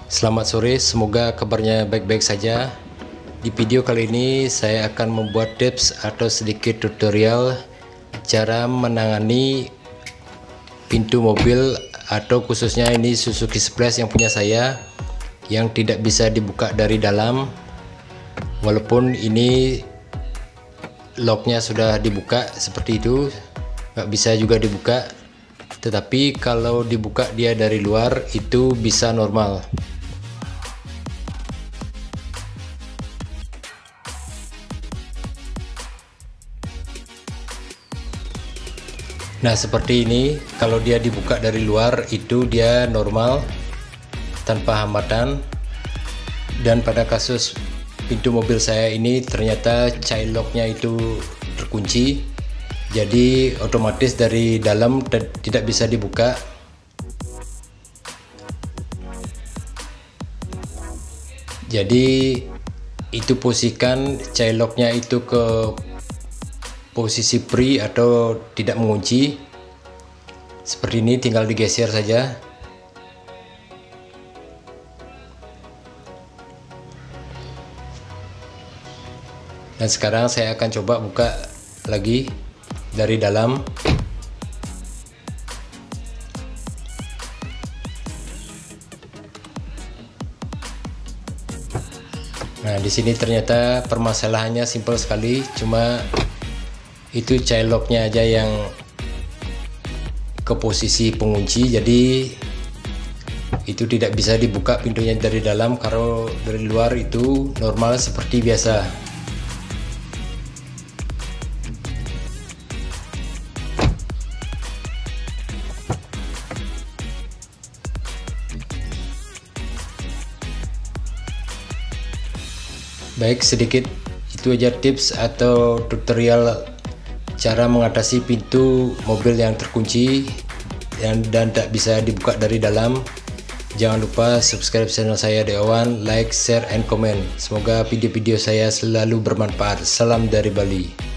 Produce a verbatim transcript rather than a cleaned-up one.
Selamat sore, semoga kabarnya baik-baik saja. Di video kali ini saya akan membuat tips atau sedikit tutorial cara menangani pintu mobil atau khususnya ini Suzuki Splash yang punya saya yang tidak bisa dibuka dari dalam. Walaupun ini locknya sudah dibuka seperti itu, nggak bisa juga dibuka, tetapi kalau dibuka dia dari luar itu bisa normal. Nah, seperti ini, kalau dia dibuka dari luar itu dia normal tanpa hambatan. Dan pada kasus pintu mobil saya ini ternyata child locknya itu terkunci, jadi otomatis dari dalam tidak bisa dibuka. Jadi itu posisikan child locknya itu ke posisi free atau tidak mengunci. Seperti ini, tinggal digeser saja. Dan sekarang saya akan coba buka lagi dari dalam. Nah, di sini ternyata permasalahannya simpel sekali, cuma itu child locknya aja yang ke posisi pengunci, jadi itu tidak bisa dibuka pintunya dari dalam. Kalau dari luar itu normal seperti biasa. Baik, sedikit itu aja tips atau tutorial cara mengatasi pintu mobil yang terkunci dan, dan tak bisa dibuka dari dalam. Jangan lupa subscribe channel saya Dewan, like, share, and comment. Semoga video-video saya selalu bermanfaat. Salam dari Bali.